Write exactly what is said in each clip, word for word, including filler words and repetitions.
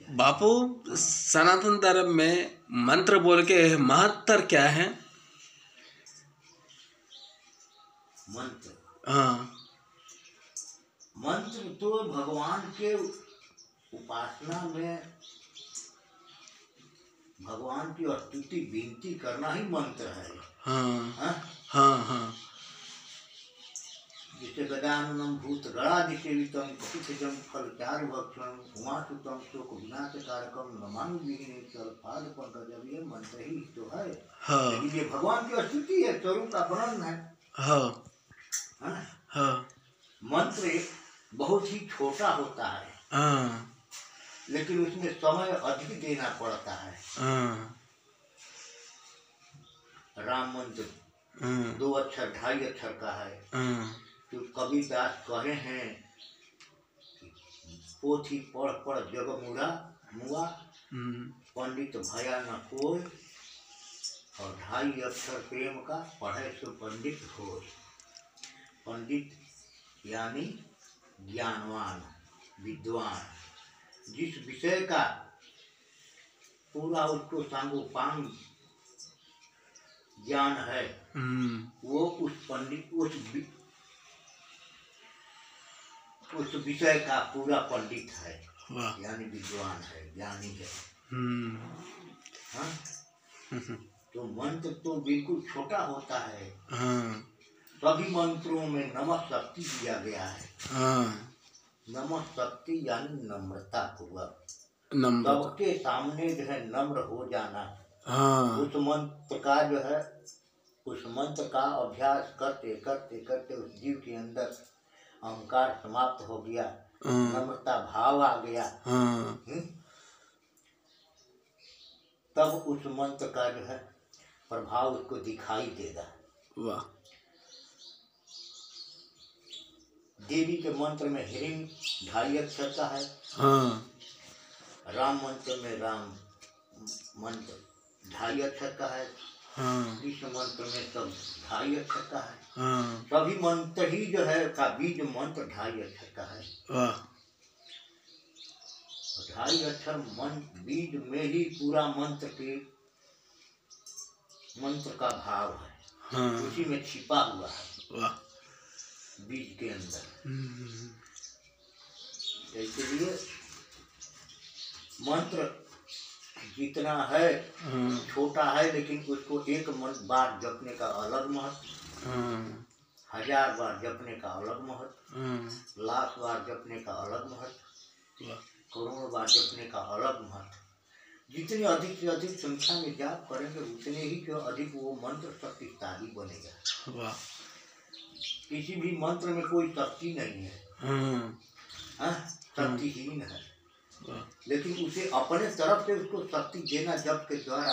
बापू, सनातन धर्म में मंत्र बोल के महत्तर क्या है? मंत्र, हाँ, मंत्र तो भगवान के उपासना में भगवान की स्तुति विनती करना ही मंत्र है। हाँ, हाँ हाँ, हाँ, जैसे गजाननम भूत गणाधिसेवितम कपितजम फलचारु भक्षणम उमासुतम शोक विनाशकारकम नमामि विघ्नेश्वर पाद पंकजम, ये मंत्र ही तो है। हाँ, लेकिन ये भगवान की स्तुति है, स्वरूप का वर्णन है। हाँ, हाँ? हाँ, मंत्र बहुत ही छोटा होता है, हाँ, लेकिन उसमें समय अधिक देना पड़ता है। हाँ, राम मंत्र हाँ, दो अक्षर ढाई अक्षर का है। हाँ, तो कबीरदास कहे हैं, पोथी पढ़ पढ़ जग मुड़ा मुआ, पंडित भया न कोई, और ढाई अक्षर प्रेम का पढ़े सो पंडित होय। पंडित यानी ज्ञानवान, विद्वान, जिस विषय का पूरा उसको सांगोपांग ज्ञान है, वो उस पंडित उस उस विषय का पूरा पंडित है, यानी विद्वान है, ज्ञानी है। हाँ? तो मंत्र तो बिल्कुल छोटा होता है। सभी मंत्रों में नमः शक्ति दिया गया है। नमः शक्ति यानी नम्रता पूर्वक, सबके सामने जो है नम्र हो जाना। उस मंत्र का जो है उस मंत्र का अभ्यास करते करते करते उस जीव के अंदर अहंकार समाप्त हो गया, नम्रता भाव आ गया। हुँ? तब उस मंत्र का जो है प्रभाव उसको दिखाई देगा। वाह। देवी के मंत्र में हिरण ढाई अक्षर का है। हाँ। राम मंत्र में राम मंत्र ढाई अक्षर का है। हाँ। कृष्ण मंत्र में सब ढाई अक्षर का है। हाँ। सभी मंत्र ही जो है का बीज मंत्र ढाई अक्षर का है। वाह। ढाई अक्षर मंत्र बीज में ही पूरा मंत्र के मंत्र का भाव है। हाँ। उसी में छिपा हुआ है। वाह। बीज के अंदर। इसलिए मंत्र जितना है छोटा है, लेकिन उसको एक बार जपने का अलग महत्व, हजार बार जपने का अलग महत्व, लाख बार जपने का अलग महत्व, करोड़ बार जपने का अलग महत्व। जितने अधिक से अधिक संख्या में जाप करेंगे उतने ही जो अधिक वो मंत्र शक्तिशाली बनेगा। किसी भी मंत्र में कोई शक्ति नहीं है, शक्तिहीन है, लेकिन उसे अपने तरफ से उसको शक्ति देना जप के द्वारा,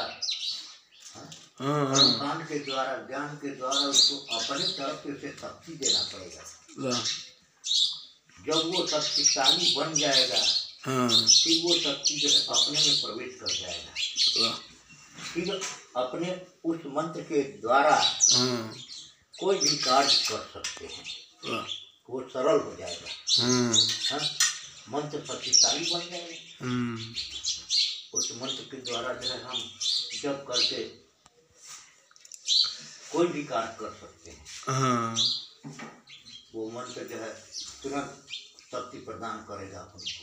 कर्मकांड के द्वारा, ज्ञान के द्वारा उसको अपने तरफ से उसे शक्ति देना पड़ेगा। जब वो शक्तिशाली बन जाएगा, फिर वो शक्ति जो है अपने में प्रवेश कर जाएगा। फिर अपने उस मंत्र के द्वारा कोई भी कार्य कर सकते हैं, वो सरल हो जाएगा। मंत्र शक्तिशाली बन जाएगा। उस मंत्र के द्वारा जो है हम जप करके कोई भी कार्य कर सकते हैं। वो मंत्र जो है तुरंत शक्ति प्रदान करेगा हमको।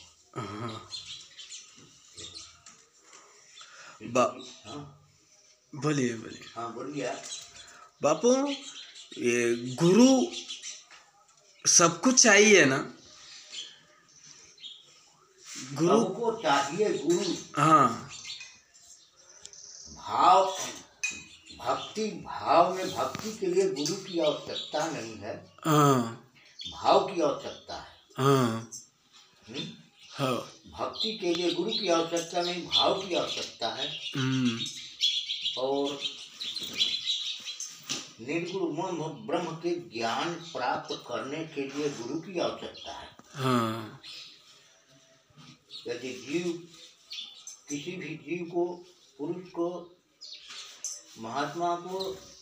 बोलिए बोलिए। हाँ बोलिए बापू, ये गुरु सब कुछ चाहिए ना? गुरु को चाहिए। गुरु हाँ, भाव भक्ति भाव में भक्ति के लिए गुरु की आवश्यकता नहीं है। हाँ। भाव की आवश्यकता है। हाँ। हाँ। भक्ति के लिए गुरु की आवश्यकता नहीं, भाव की आवश्यकता है। और निर्गुण ब्रह्म के ज्ञान प्राप्त करने के लिए गुरु की आवश्यकता है। हाँ। यदि जीव किसी भी जीव को, पुरुष को, महात्मा को